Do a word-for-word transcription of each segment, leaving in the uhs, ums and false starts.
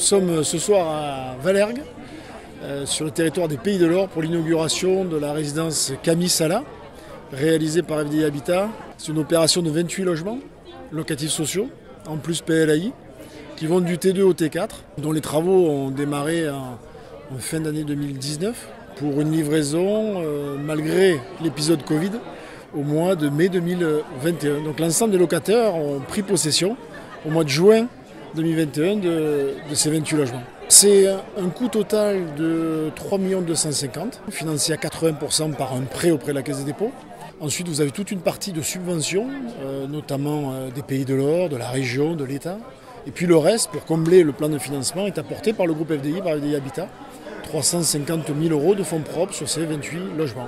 sommes ce soir à Valergue, euh, sur le territoire des Pays de l'Or, pour l'inauguration de la résidence Camille Sala, réalisée par F D I Habitat. C'est une opération de vingt-huit logements locatifs sociaux, en plus P L A I, qui vont du T deux au T quatre, dont les travaux ont démarré en, en fin d'année deux mille dix-neuf, pour une livraison, euh, malgré l'épisode Covid, au mois de mai deux mille vingt et un. Donc l'ensemble des locataires ont pris possession au mois de juin deux mille vingt et un de, de ces vingt-huit logements. C'est un coût total de trois millions deux cent cinquante mille, financé à quatre-vingts pour cent par un prêt auprès de la Caisse des dépôts. Ensuite, vous avez toute une partie de subventions, euh, notamment euh, des Pays de l'Or, de la région, de l'État. Et puis le reste, pour combler le plan de financement, est apporté par le groupe F D I, par F D I Habitat. trois cent cinquante mille euros de fonds propres sur ces vingt-huit logements.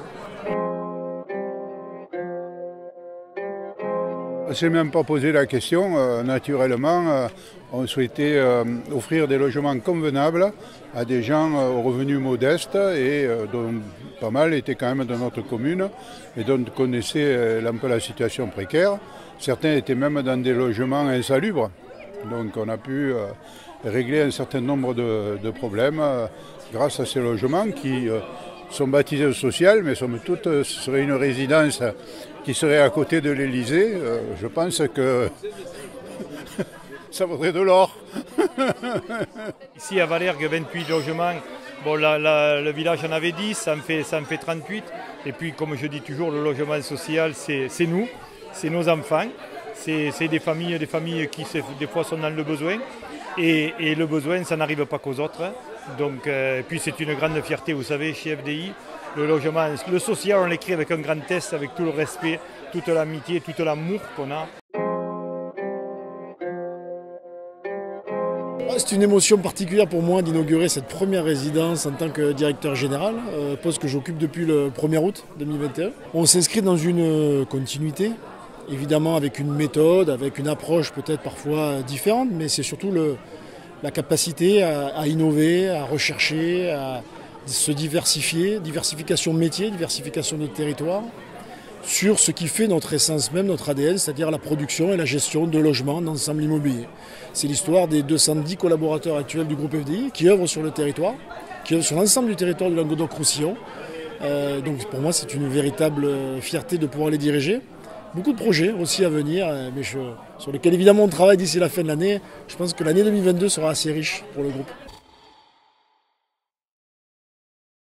On ne s'est même pas posé la question. Euh, naturellement, euh, on souhaitait euh, offrir des logements convenables à des gens euh, aux revenus modestes et euh, dont pas mal étaient quand même dans notre commune et dont connaissaient euh, un peu la situation précaire. Certains étaient même dans des logements insalubres. Donc on a pu euh, régler un certain nombre de, de problèmes euh, grâce à ces logements qui euh, sont baptisés social, mais somme toute, ce serait une résidence qui serait à côté de l'Élysée. Euh, je pense que ça vaudrait de l'or. Ici à Valergue, vingt-huit logements. Bon, la, la, le village en avait dix, ça en fait, ça en fait trente-huit. Et puis, comme je dis toujours, le logement social, c'est nous, c'est nos enfants. C'est des familles, des familles qui, des fois, sont dans le besoin. Et, et le besoin, ça n'arrive pas qu'aux autres. Donc, euh, et puis, c'est une grande fierté, vous savez, chez F D I. Le logement, le social, on l'écrit avec un grand test, avec tout le respect, toute l'amitié, tout l'amour qu'on a. C'est une émotion particulière pour moi d'inaugurer cette première résidence en tant que directeur général, euh, poste que j'occupe depuis le premier août deux mille vingt et un. On s'inscrit dans une continuité, évidemment avec une méthode, avec une approche peut-être parfois différente, mais c'est surtout le, la capacité à, à innover, à rechercher, à se diversifier, diversification de métiers, diversification de territoire, sur ce qui fait notre essence même, notre A D N, c'est-à-dire la production et la gestion de logements d'ensemble immobilier. C'est l'histoire des deux cent dix collaborateurs actuels du groupe F D I qui œuvrent sur le territoire, qui œuvrent sur l'ensemble du territoire du Languedoc-Roussillon. Euh, donc pour moi, c'est une véritable fierté de pouvoir les diriger. Beaucoup de projets aussi à venir, mais je, sur lesquels évidemment on travaille d'ici la fin de l'année. Je pense que l'année deux mille vingt-deux sera assez riche pour le groupe.